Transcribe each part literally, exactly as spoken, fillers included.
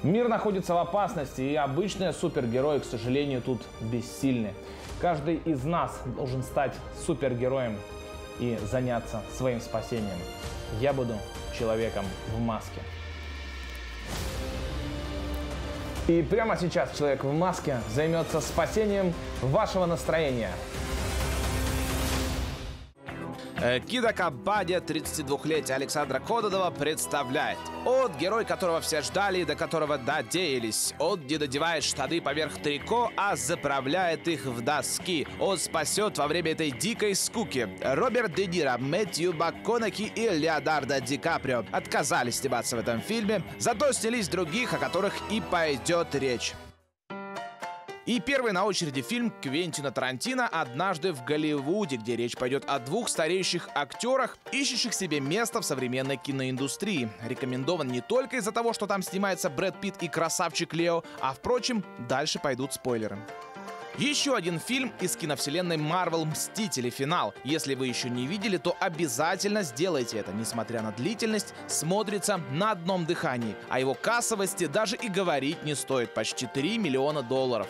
Мир находится в опасности, и обычные супергерои, к сожалению, тут бессильны. Каждый из нас должен стать супергероем и заняться своим спасением. Я буду человеком в маске. И прямо сейчас человек в маске займется спасением вашего настроения. Кинокомпания тридцатидвухлетия Александра Кононова представляет. Он герой, которого все ждали и до которого надеялись. Он не надевает штаны поверх трико, а заправляет их в доски. Он спасет во время этой дикой скуки. Роберт Де Ниро, Мэтью МакКонахи и Леонардо Ди Каприо отказались сниматься в этом фильме, зато снялись других, о которых и пойдет речь. И первый на очереди фильм Квентина Тарантино «Однажды в Голливуде», где речь пойдет о двух стареющих актерах, ищущих себе место в современной киноиндустрии. Рекомендован не только из-за того, что там снимается Брэд Питт и красавчик Лео, а, впрочем, дальше пойдут спойлеры. Еще один фильм из киновселенной Marvel «Мстители. Финал». Если вы еще не видели, то обязательно сделайте это. Несмотря на длительность, смотрится на одном дыхании. О его кассовости даже и говорить не стоит. Почти три миллиона долларов.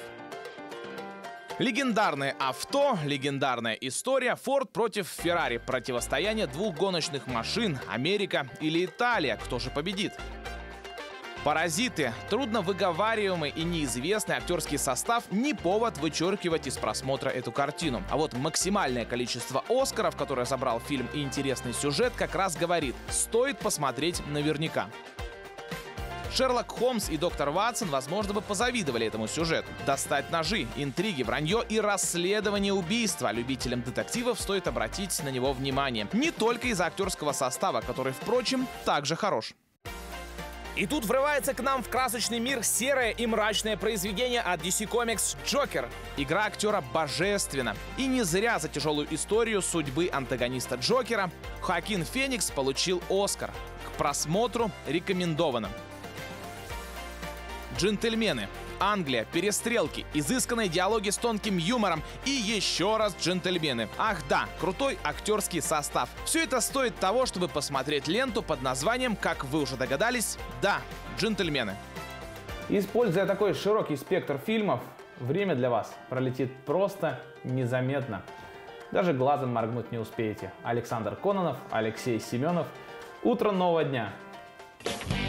Легендарное авто, легендарная история, Форд против Феррари, противостояние двух гоночных машин, Америка или Италия, кто же победит? «Паразиты», трудно выговариваемый и неизвестный актерский состав не повод вычеркивать из просмотра эту картину. А вот максимальное количество Оскаров, которое забрал фильм, и интересный сюжет, как раз говорит, стоит посмотреть наверняка. Шерлок Холмс и доктор Ватсон, возможно, бы позавидовали этому сюжету. Достать ножи, интриги, вранье и расследование убийства. Любителям детективов стоит обратить на него внимание. Не только из-за актерского состава, который, впрочем, также хорош. И тут врывается к нам в красочный мир серое и мрачное произведение от ди си Comics «Джокер». Игра актера божественна. И не зря за тяжелую историю судьбы антагониста Джокера Хоакин Феникс получил Оскар. К просмотру рекомендовано. «Джентльмены», Англия, перестрелки, изысканные диалоги с тонким юмором и еще раз «Джентльмены». Ах да, крутой актерский состав. Все это стоит того, чтобы посмотреть ленту под названием, как вы уже догадались, да, «Джентльмены». Используя такой широкий спектр фильмов, время для вас пролетит просто незаметно. Даже глазом моргнуть не успеете. Александр Кононов, Алексей Семенов. Утро нового дня.